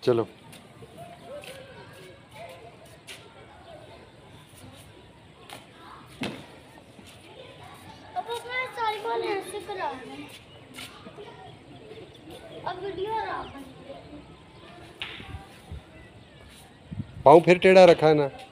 चलो अब मैं सारी बार ऐसे करा रहा हूं। अब वीडियो आ रहा है। पाँव फिर टेढ़ा रखा है ना।